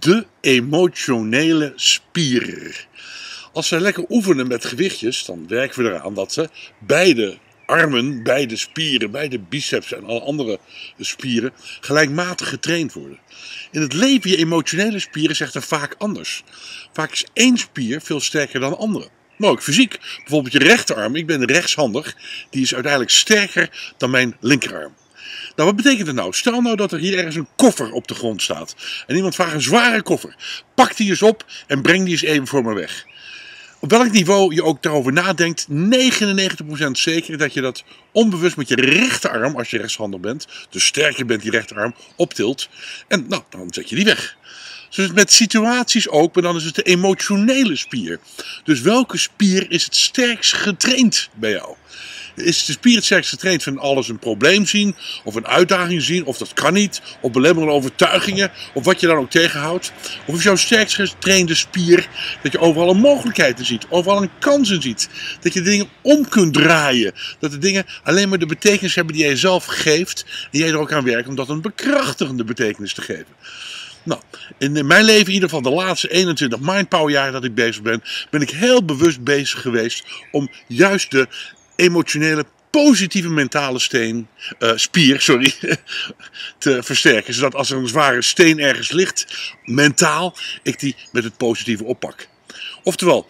de emotionele spier. Als we lekker oefenen met gewichtjes, dan werken we eraan dat ze beide armen, beide spieren, beide biceps en alle andere spieren gelijkmatig getraind worden. In het leven, je emotionele spieren zegt er vaak anders. Vaak is één spier veel sterker dan de andere. Maar ook fysiek. Bijvoorbeeld je rechterarm, ik ben rechtshandig, die is uiteindelijk sterker dan mijn linkerarm. Nou, wat betekent het nou? Stel nou dat er hier ergens een koffer op de grond staat. En iemand vraagt een zware koffer. Pak die eens op en breng die eens even voor me weg. Op welk niveau je ook daarover nadenkt, 99% zeker dat je dat onbewust met je rechterarm, als je rechtshandig bent, dus sterker bent die rechterarm, optilt. En nou, dan zet je die weg. Dus met situaties ook, maar dan is het de emotionele spier. Dus welke spier is het sterkst getraind bij jou? Is de spier het sterkst getraind van alles een probleem zien, of een uitdaging zien, of dat kan niet, of belemmerende overtuigingen, of wat je dan ook tegenhoudt? Of is jouw sterkst getrainde spier dat je overal een mogelijkheid in ziet, overal een kans in ziet, dat je de dingen om kunt draaien, dat de dingen alleen maar de betekenis hebben die jij zelf geeft en jij er ook aan werkt om dat een bekrachtigende betekenis te geven. Nou, in mijn leven, in ieder geval de laatste 21 Mindpower jaren dat ik bezig ben, ben ik heel bewust bezig geweest om juist de emotionele, positieve mentale spier te versterken. Zodat als er een zware steen ergens ligt, mentaal, ik die met het positieve oppak. Oftewel,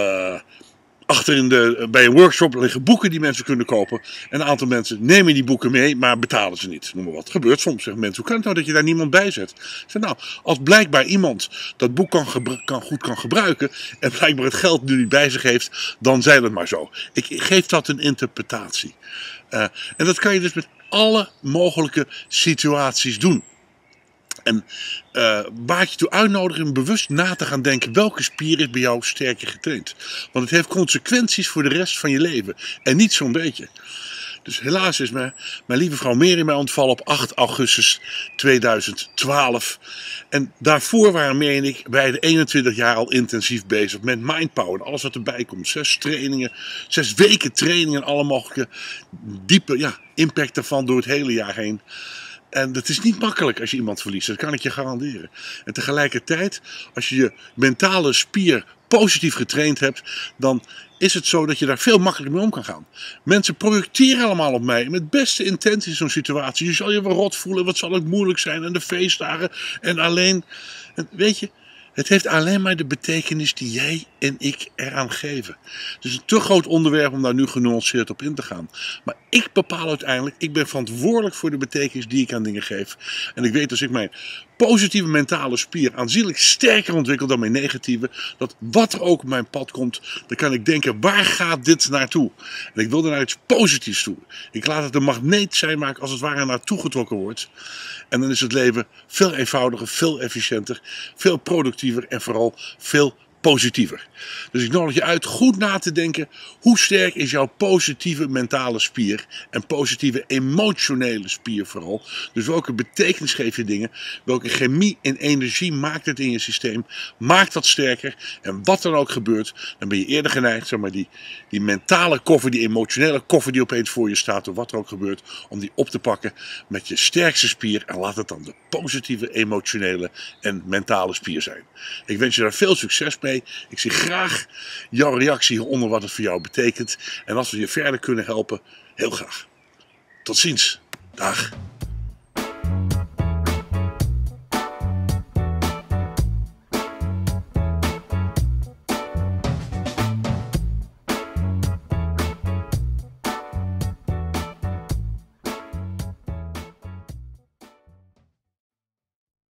bij een workshop liggen boeken die mensen kunnen kopen. En een aantal mensen nemen die boeken mee, maar betalen ze niet. Noem maar wat. Gebeurt soms. Zeggen mensen, hoe kan het nou dat je daar niemand bij zet? Ik zeg, nou, als blijkbaar iemand dat boek goed kan gebruiken en blijkbaar het geld nu niet bij zich heeft, dan zijn het maar zo. Ik geef dat een interpretatie. En dat kan je dus met alle mogelijke situaties doen. En waar ik je toe uitnodig om bewust na te gaan denken welke spier is bij jou sterker getraind. Want het heeft consequenties voor de rest van je leven. En niet zo'n beetje. Dus helaas is mijn lieve vrouw Mary mij ontvallen op 8 augustus 2012. En daarvoor waren Mary en ik bij de 21 jaar al intensief bezig met Mindpower. En alles wat erbij komt. 6 trainingen, 6 weken trainingen. Alle mogelijke diepe impact daarvan door het hele jaar heen. En het is niet makkelijk als je iemand verliest, dat kan ik je garanderen. En tegelijkertijd, als je je mentale spier positief getraind hebt, dan is het zo dat je daar veel makkelijker mee om kan gaan. Mensen projecteren allemaal op mij met beste intenties in zo'n situatie. Je zal je wel rot voelen, wat zal het moeilijk zijn en de feestdagen en alleen. En weet je, het heeft alleen maar de betekenis die jij en ik eraan geven. Het is een te groot onderwerp om daar nu genuanceerd op in te gaan. Maar ik bepaal uiteindelijk, ik ben verantwoordelijk voor de betekenis die ik aan dingen geef. En ik weet als ik mijn positieve mentale spier aanzienlijk sterker ontwikkel dan mijn negatieve, dat wat er ook op mijn pad komt, dan kan ik denken, waar gaat dit naartoe? En ik wil er naar iets positiefs toe. Ik laat het een magneet zijn waar ik als het ware naartoe getrokken wordt. En dan is het leven veel eenvoudiger, veel efficiënter, veel productiever en vooral veel positiever. Dus ik nodig je uit goed na te denken, hoe sterk is jouw positieve mentale spier en positieve emotionele spier vooral. Dus welke betekenis geef je dingen, welke chemie en energie maakt het in je systeem, maakt dat sterker en wat dan ook gebeurt, dan ben je eerder geneigd, zeg maar, die mentale koffer, die emotionele koffer die opeens voor je staat of wat er ook gebeurt, om die op te pakken met je sterkste spier en laat het dan de positieve, emotionele en mentale spier zijn. Ik wens je daar veel succes mee. Ik zie graag jouw reactie hieronder wat het voor jou betekent. En als we je verder kunnen helpen, heel graag. Tot ziens. Dag.